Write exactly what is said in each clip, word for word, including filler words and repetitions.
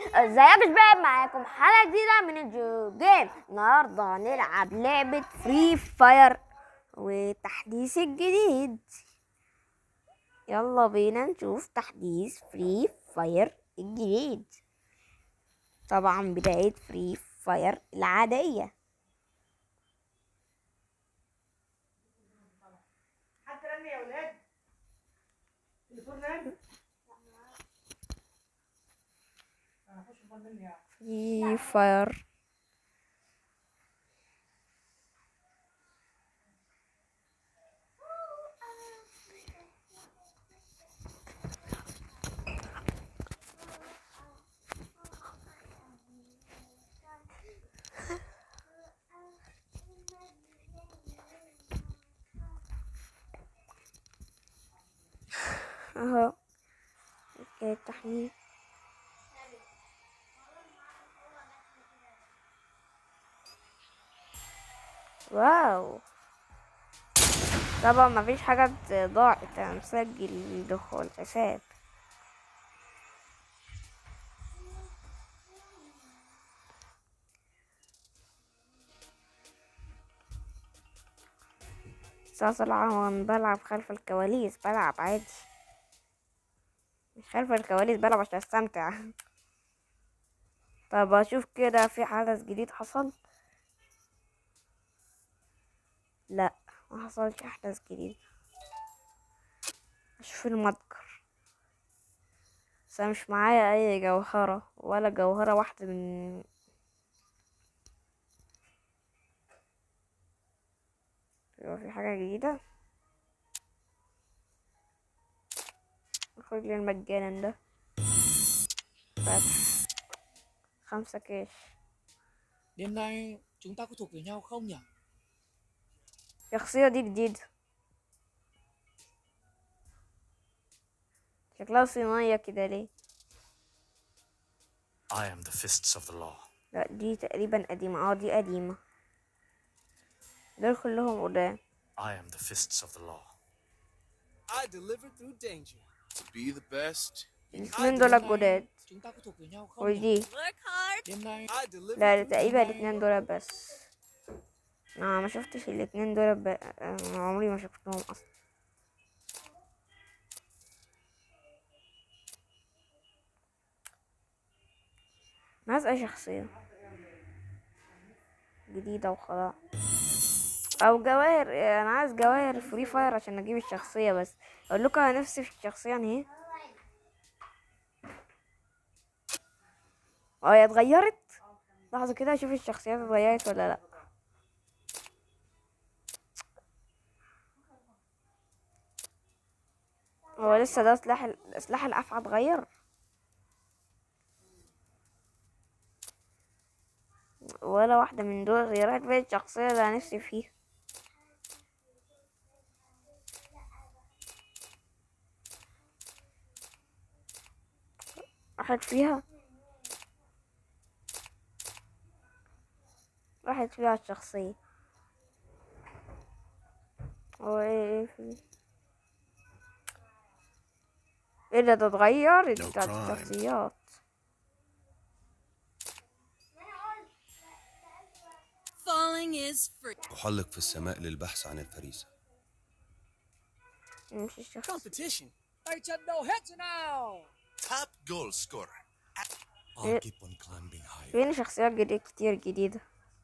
ازيك يا شباب، معاكم حلقة جديدة من الجو جيم. النهاردة هنلعب لعبة فري فاير والتحديث الجديد. يلا بينا نشوف تحديث فري فاير الجديد. طبعا بداية فري فاير العادية. حتى رن يا ولاد تليفون رن. انا هخش الموبايل مني يعني. فري فاير اهو بداية التحميل. واو، طبعا مفيش حاجة ضاعت، انا مسجل دخول حساب. استاذ العون، بلعب خلف الكواليس، بلعب عادي، مش خلف الكواليس، بلعب عشان استمتع. طب اشوف كده في حدث جديد حصل. لا، ما حصلش احداث جديد. اشوف المتجر، بس أنا مش معايا اي جوهرة ولا جوهرة واحدة من يبقى في حاجة جديدة. اخرج لي المجانا ده. فتح خمسة كاش. Đêm nay chúng ta có thuộc về nhau không nhỉ? الشخصية دي جديدة، شكلها صينية كده ليه؟ I am the fists of the law. لا دي تقريبا قديمة. اه دي قديمة، دول كلهم قدام. I am the fists of the law. I deliver through danger. To be the best. الاتنين دول الجداد. Chúng ta có thuộc về nhau không nhỉ? ودي Work hard. Đêm nay I deliver لا through تقريبا الاتنين دول بس. انا ما شفتش الاتنين دول ب... أنا عمري ما شفتهم اصلا. انا عايز اي شخصية جديدة وخلاص، او جواهر. انا عايز جواهر فري فاير عشان اجيب الشخصية. بس اقول لكم انا نفسي في الشخصية يعني ايه. اه هي اتغيرت. لحظة كده اشوف الشخصيات اتغيرت ولا لا. هو لسه ده سلاح ال... سلاح الافعى اتغير ولا واحدة من دول غيرت في الشخصية اللي انا نفسي فيها. راحت فيها راحت فيها الشخصية. هو ايه ايه في ايه ده اتغير No بتاعت crime. الشخصيات. Falling is free. أحلق في السماء للبحث عن الفريسة. مش الشخص. Competition. tay chân đầu hết rồi nào. Top goal scorer. إيه؟ I'll keep on climbing higher. فين شخصيات جديدة كتير جديدة.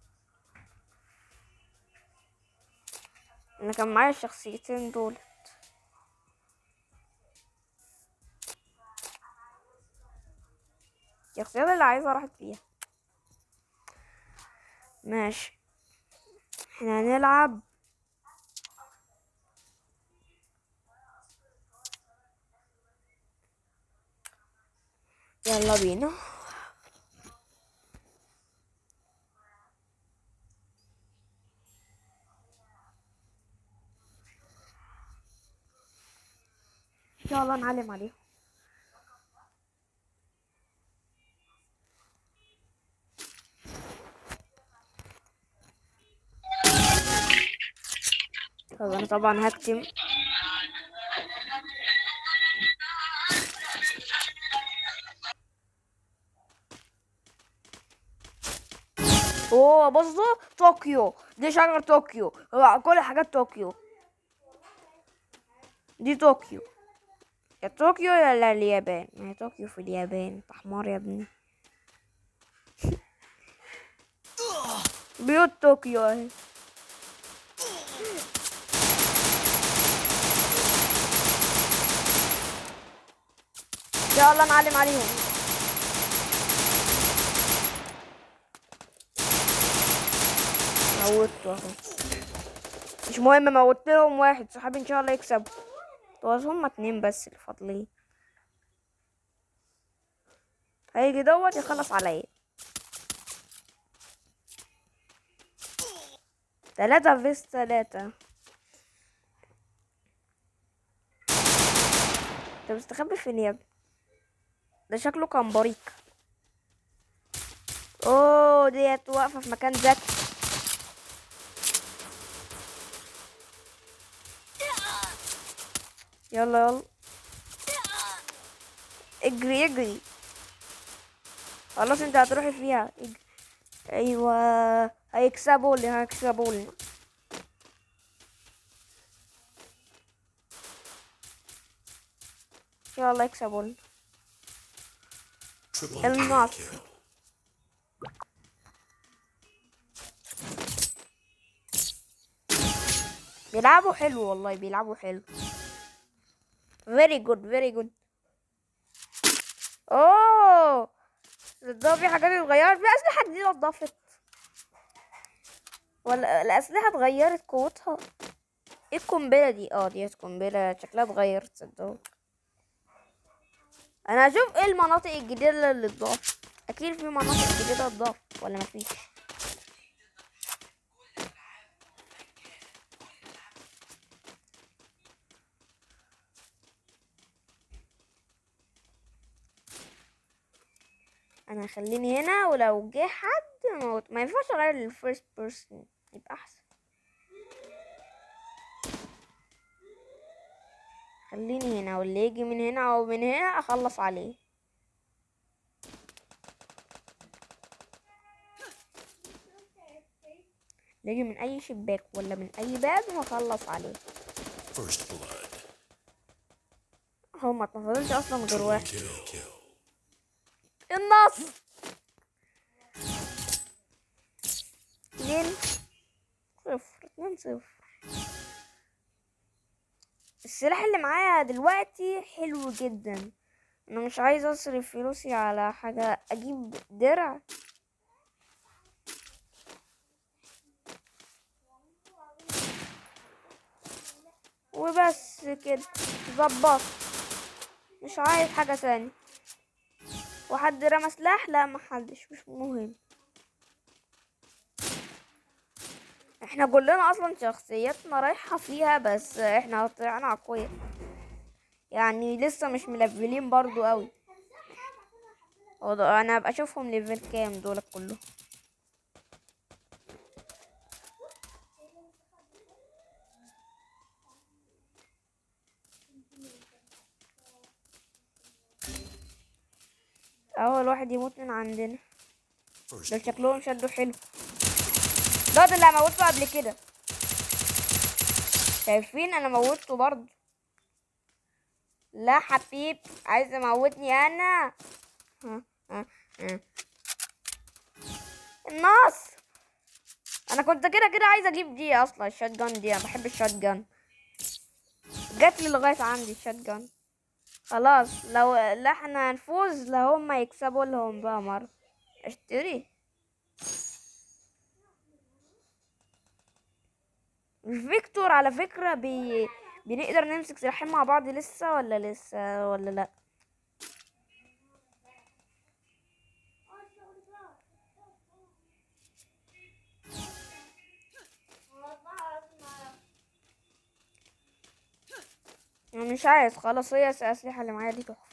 انا كان معايا الشخصيتين دول. الشخصيات اللي عايزة راحت فيها. ماشي، احنا هنلعب يلا بينا. يلا نعلم عليهم. طب انا طبعا هكتم. اوه بصوا طوكيو، دي شجر طوكيو، هو كل حاجات طوكيو. دي طوكيو، يا طوكيو ولا اليابان؟ ما هي طوكيو في اليابان، انت حمار يا ابني. بيوت طوكيو اهي. يلا نعلم عليهم. موتته اهو، مش مهم، موت لهم واحد صحابي ان شاء الله يكسب. بس هما اتنين بس اللي فاضلين. هيجي دوت يخلص عليا. تلاتة فيس تلاتة. انت مستخبي فين يا ابني؟ ده شكله كان بريق. اوه ديت واقفة في مكان ذكي. يلا يلا اجري اجري. خلاص انت هتروحي فيها اجري. ايوه هيكسبوا لي هيكسبوا لي. يلا يكسبوا لي. النصر. بيلعبوا حلو والله، بيلعبوا حلو. very good very good. اوه ده في حاجات اتغيرت، في اسلحه جديده اتضافت، ولا الاسلحه اتغيرت قوتها. ايه القنبله دي؟ اه دي قنبله شكلها اتغيرت صدقوا. انا هشوف ايه المناطق الجديده اللي اتضافت. اكيد في مناطق جديده اتضافت ولا مفيش؟ انا هخليني هنا، ولو جه حد موت. ما ينفعش اغير للفيرست بيرسون، يبقى احسن. خليني هنا، واللي يجي من هنا او من هنا اخلص عليه. اللي يجي من اي شباك ولا من اي باب هخلص عليه. First blood. هو ما اتنفضلش اصلا غير واحد. Kill, kill. النص. اتنين صفر اتنين صفر. السلاح اللي معايا دلوقتي حلو جدا. انا مش عايز اصرف فلوسي على حاجة، اجيب درع. وبس كده ظبط، مش عايز حاجة تاني. وحد رمى سلاح؟ لا محدش، مش مهم. احنا كلنا اصلا شخصياتنا رايحة فيها، بس احنا طلعنا اقوياء يعني، لسه مش ملفلين برضو قوي. انا ابقى اشوفهم ليفل كام دول كلهم. اول واحد يموت من عندنا. First دول blood. شكلهم شدوا حلو. ده ده اللي موته قبل كده. شايفين انا موتته برضو. لا حبيب عايز اموتني انا. ها ها ها. الناس انا كنت كده كده عايز اجيب دي اصلا، الشات جان دي انا بحب الشات جان، جات لي لغايه عندي الشات جان. خلاص لو لا احنا هنفوز لا هما يكسبوا لهم بقى مره. اشتري. فيكتور على فكره بي... بنقدر نمسك سلاحين مع بعض لسه ولا لسه ولا لا؟ انا مش عايز خلاص، هي الاسلحه اللي معايا دي تحفه.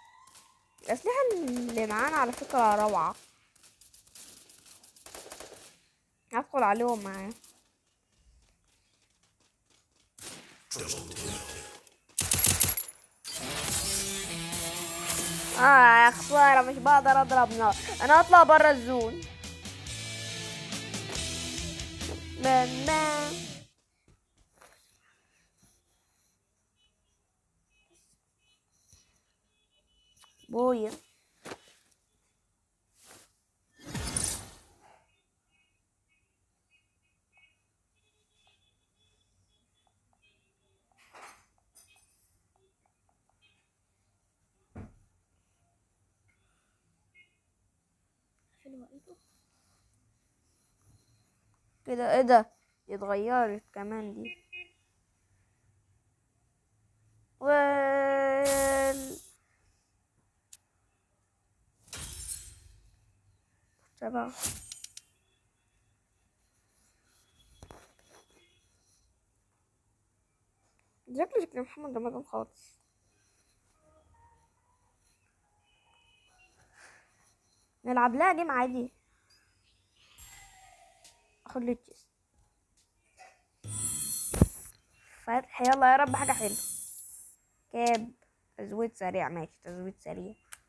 الاسلحه اللي معانا على فكره روعه. هدخل عليهم معاه. اه يا خسارة، مش بقدر اضرب نار. انا هطلع برا الزون. بما بويا كده. ايه ده؟ دي اتغيرت كمان دي. ويل سبعة. شكله شكل محمد رمضان خالص. نلعب لها جيم عادي. اخد لي تشيس فتح. يلا يا رب حاجة حلوة. كاب. تزويد سريع. ماشي تزويد سريع.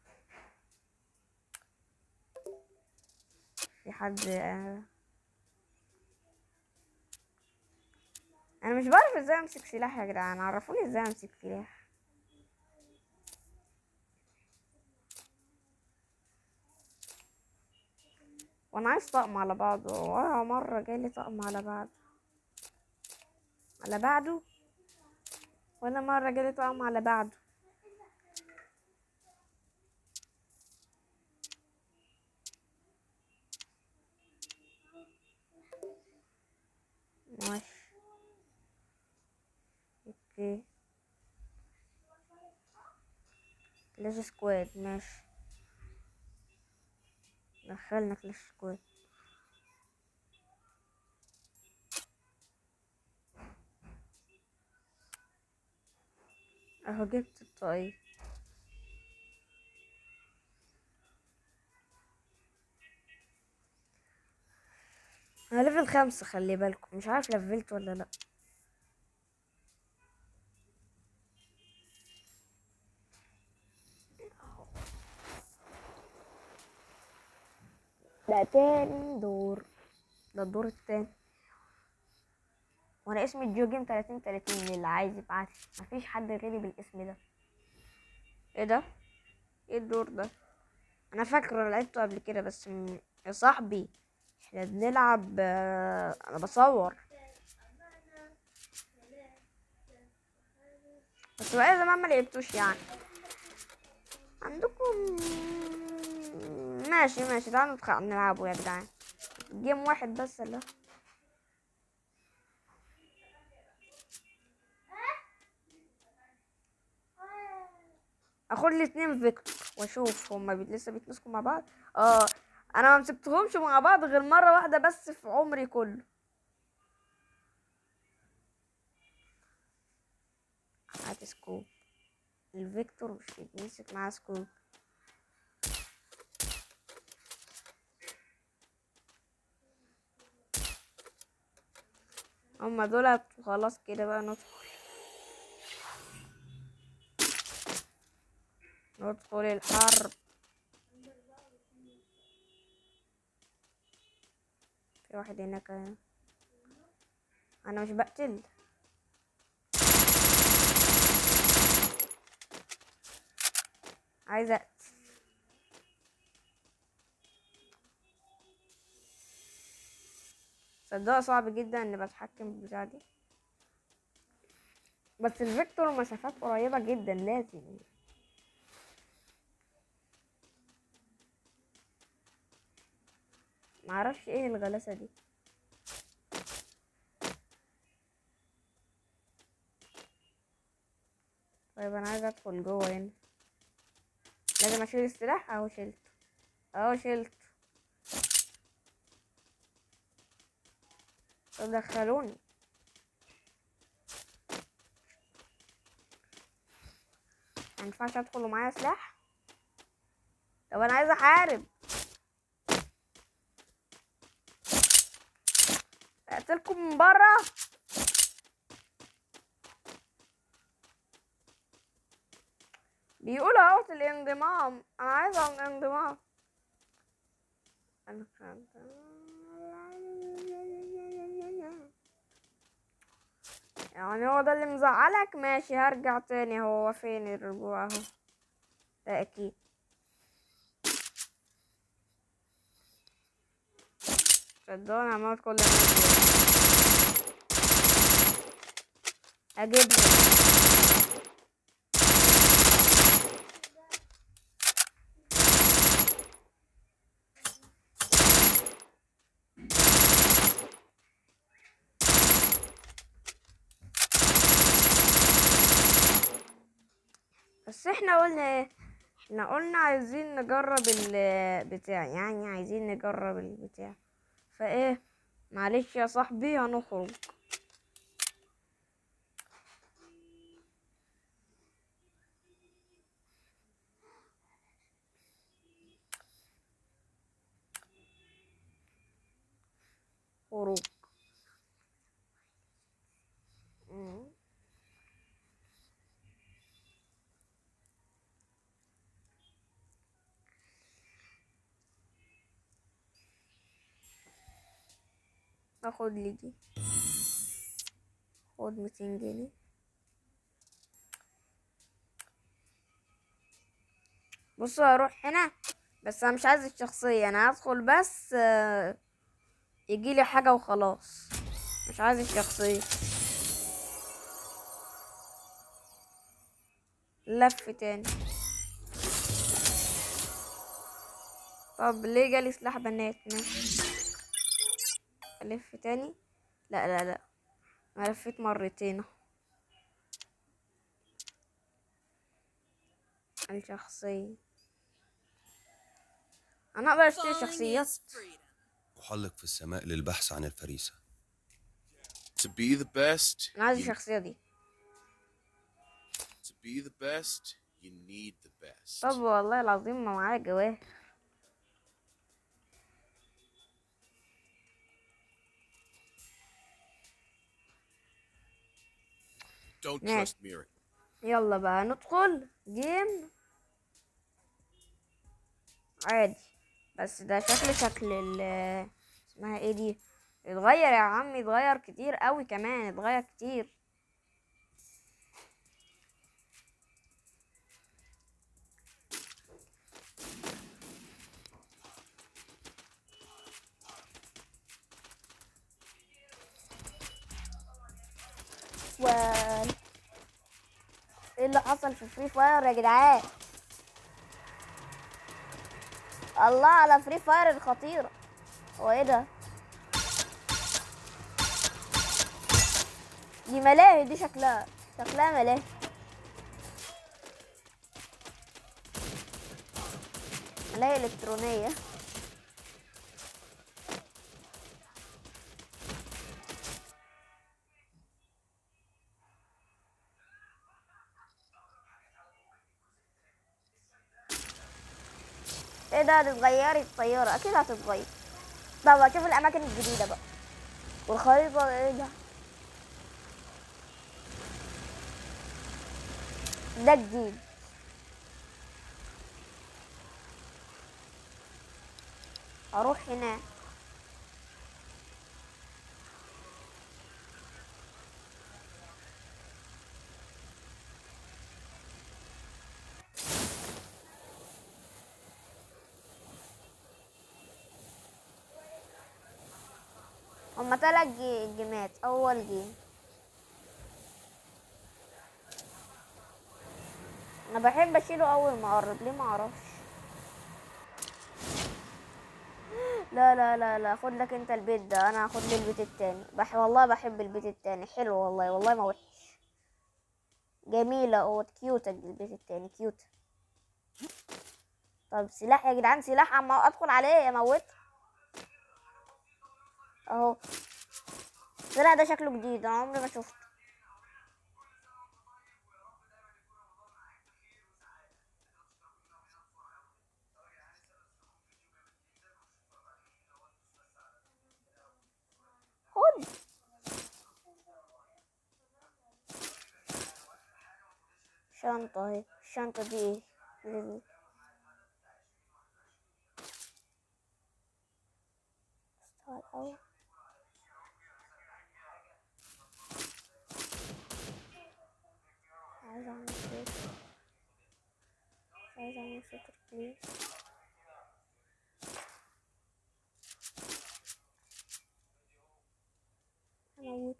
في حد آه. انا مش بعرف ازاي امسك سلاح يا جدعان، عرفوني ازاي امسك سلاح. وانا عايز طقم على بعضه، ولا مرة جالي طقم على بعض على بعضه ولا مرة جالي طقم على بعضه. ماشي اوكي. كلاش سكواد. ماشي دخلنا كلاش سكواد. اهو جبت الطاقية. انا ليفل خمسة، خلي بالكم مش عارف لفلت ولا لا. ده تاني دور. ده الدور التاني. وانا اسمي جوجيم تلاتين تلاتين للي عايز يبعتلي. مفيش حد غيري بالاسم ده. ايه ده؟ ايه الدور ده؟ انا فاكره لعبته قبل كده بس م... يا صاحبي احنا بنلعب آه، انا بصور بس بقى زمان ما لعبتوش يعني. عندكم ماشي ماشي. تعالوا ندخل نلعبه يا جدعان. جيم واحد بس. لا اخد لي اتنين فيكتور واشوف هما بي... لسه بيتمسكوا مع بعض. اه انا ما مسكتهمش مع بعض غير مره واحده بس في عمري كله. هات سكوب. الفيكتور مش بيتمسك معاه سكوب. هما دول خلاص كده بقى. ندخل ندخل الحرب. في واحد هناك. انا مش بقتل. عايزه اقتل. صدق صعب جدا اني بتحكم بالبتاع دي. بس الفيكتور مسافات قريبه جدا لازم. معرفش ايه الغلاسه دي. طيب انا عايزه ادخل جوه هنا. لازم اشيل السلاح. اهو شلت. اهو شلت. طب دخلوني. مينفعش ادخل ومعايا سلاح. طب انا عايزه احارب. اقتلكم من برا. بيقول اهوت الانضمام، انا عايزة الانضمام. انا كنت يعني هو ده اللي مزعلك؟ ماشي هرجع تاني. هو فين الرجوع اهو؟ ده اكيد. صدقني عملت كل الناس اجيبهم. بس احنا قلنا ايه؟ احنا قلنا عايزين نجرب البتاع، يعني عايزين نجرب البتاع. فايه، معلش يا صاحبي هنخرج. خروج. مم. اخد لي دي، خد ميتين جنيه. بصوا هروح هنا، بس انا مش عايز الشخصية، انا هدخل بس آه، يجيلي حاجة وخلاص. مش عايز الشخصية. لف تاني. طب ليه جالي سلاح بنات؟ ماشي الف تاني. لا لا لا، انا لفيت مرتين اهو. الشخصية، انا اقدر اشتري شخصيات. أحلق في السماء للبحث عن الفريسة. To be the best, انا عايز you, الشخصية دي. to be the best, you need the best. طب والله العظيم ما معايا جواهر. Don't ماشي. trust Miri. يلا بقى ندخل جيم عادي. بس ده شكل شكل ال اسمها ايه دي، اتغير يا عم، اتغير كتير قوي كمان، اتغير كتير. وال ايه اللي حصل في فري فاير يا جدعان؟ الله على فري فاير الخطيرة. هو ايه ده؟ دي ملاهي، دي شكلها شكلها ملاهي. ملاهي الكترونية. ايه ده؟ هتتغيري الطيارة اكيد هتتغير. طب اشوف الاماكن الجديدة بقى والخريطة. ايه ده؟ ده جديد. اروح هنا. هما تلات جي- جيمات. اول جيم انا بحب اشيله اول ما اقرب، ليه ما اعرفش. لا لا لا لا، خد لك انت البيت ده، انا هاخد لي البيت التاني. بح والله بحب البيت التاني، حلو والله، والله ما وحش. جميلة او كيوتة البيت التاني، كيوت. طب سلاح يا جدعان، سلاح اما ادخل عليه اموت اهو. السلاح ده شكله جديد، انا عمري ما شفته. خد شنطة اهي. الشنطة دي ايه؟ لل- المستوى الأول. عايزة اعمل صوت، مش عايزة اعمل صوت بليز. هموته.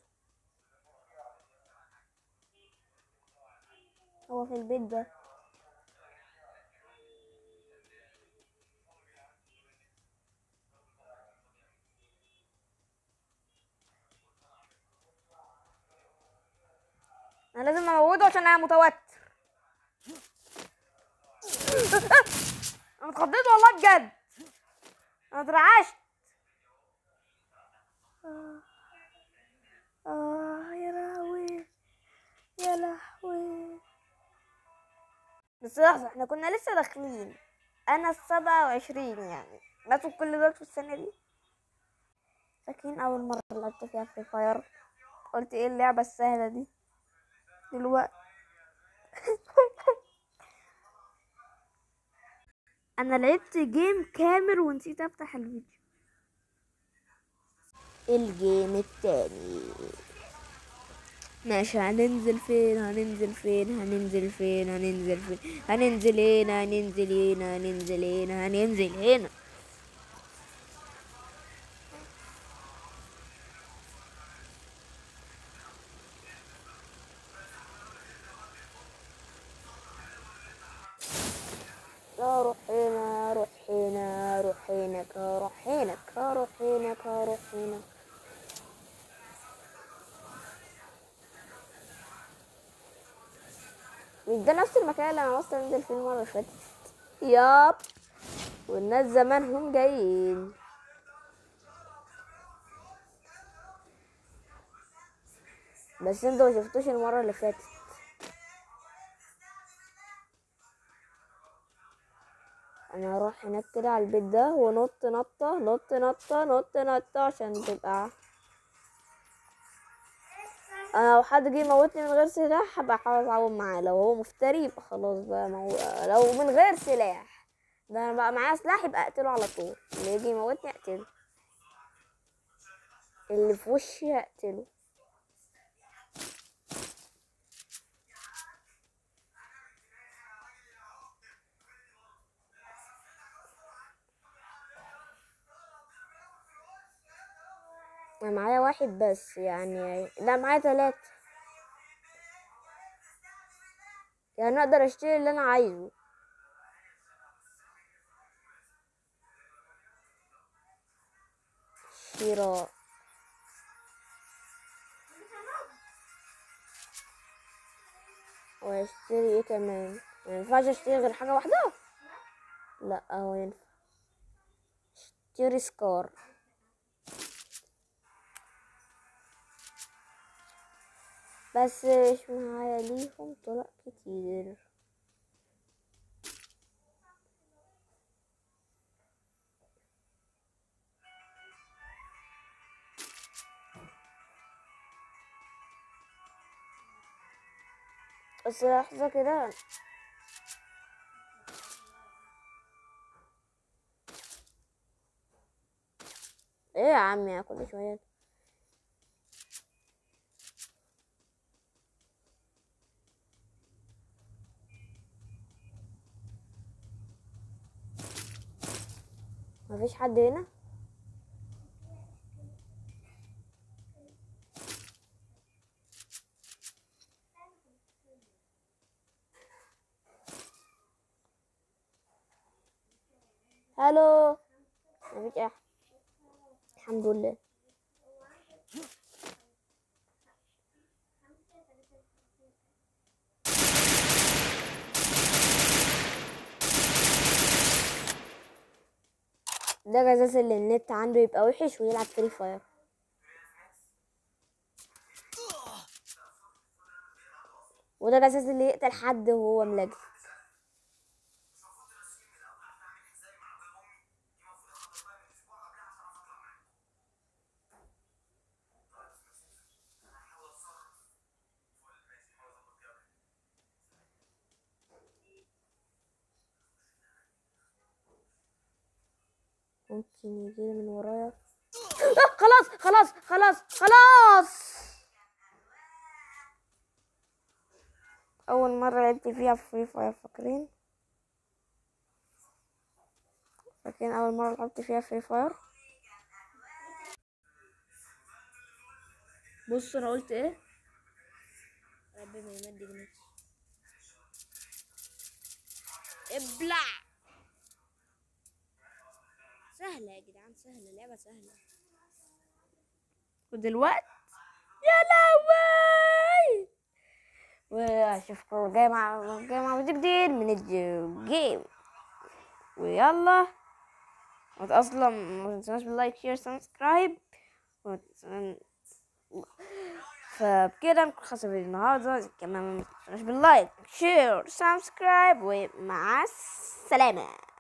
هو في البيت ده. انا لازم اموته عشان انا متوتر. انا اتخضيت والله بجد. انا اترعشت. آه. آه يا لهوي، يا لهوي. بس لحظة، احنا كنا لسه داخلين. انا السبعة وعشرين يعني بس كل دول في السنة دي. فاكرين اول مرة لعبت فيها فري فاير قلت ايه اللعبة السهلة دي دلوقتي؟ انا لعبت جيم كامل ونسيت افتح الفيديو. الجيم التاني. ماشي، هننزل فين هننزل فين هننزل فين هننزل فين هننزل هنا هننزل هنا هننزل هنا هننزل هنا. اروح هنا اروح هنا اروح هناك اروح هناك اروح هناك اروح هناك. مش ده نفس المكان اللي انا اصلا نزل فيه المره اللي فاتت؟ ياب، والناس زمانهم جايين. بس انتوا ما شفتوش المره اللي فاتت. انا هروح هناك كده على البيت ده ونط نطه نط نطه نط نطه عشان تبقى. انا لو حد جه يموتني من غير سلاح هبقى احاول اتعاون معاه. لو هو مفتري يبقى خلاص بقى مو... لو من غير سلاح ده انا بقى معايا سلاح يبقى اقتله على طول. اللي يجي يموتني اقتله، اللي في وشي اقتله. انا معايا واحد بس يعني، لا معايا ثلاثة يعني اقدر اشتري اللي انا عايزه. شراء. واشتري ايه كمان؟ ما ينفعش اشتري غير حاجة واحدة؟ لا هو ينفع. اشتري سكار. بس مش معايا ليهم طرق كتير. بس لحظة كده. ايه يا عم يا كل شوية. مفيش حد هنا. الو. مفيش احد الحمد لله. ده جزاز اللي النت عنده يبقى وحش ويلعب فري فاير. وده جزاز اللي يقتل حد وهو ملاجئ. ممكن يجيلي من ورايا. آه خلاص خلاص خلاص خلاص. اول مره لعبت فيها في فري فاير، فاكرين فاكرين اول مره لعبت فيها فري فاير. بص انا قلت ايه؟ ربي ما يمد جنيه. ابلع. سهله يا جدعان، سهله، لعبه سهله. ودلوقتي يا لهوي، واشوفكم جاي مع جاي مع فيديو جديد من الجيم. ويلا اصلا ما تنسوناش باللايك شير سبسكرايب. فبكده نكون خلصنا فيديو النهارده. كمان ما تنسوناش باللايك شير سبسكرايب، ومع السلامه.